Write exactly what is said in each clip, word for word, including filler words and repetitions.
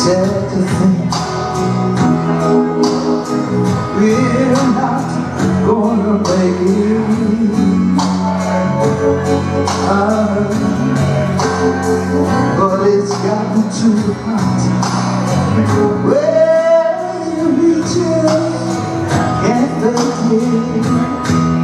sad to think we're not gonna make it. uh, But it's gotten too hot where we just can't fake it.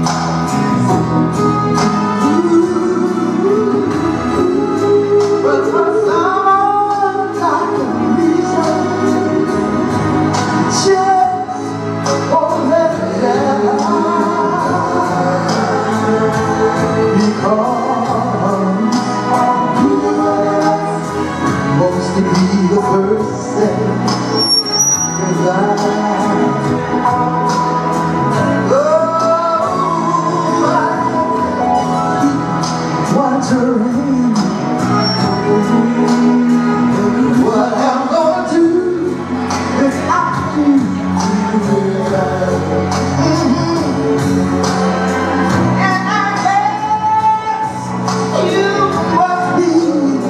To be the first step goodbye. Oh, I keep wondering what I'm gonna do without you. And I guess you must be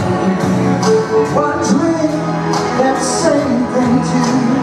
wondering that same thing too.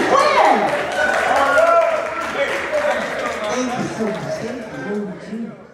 Thank you so much. Thank you.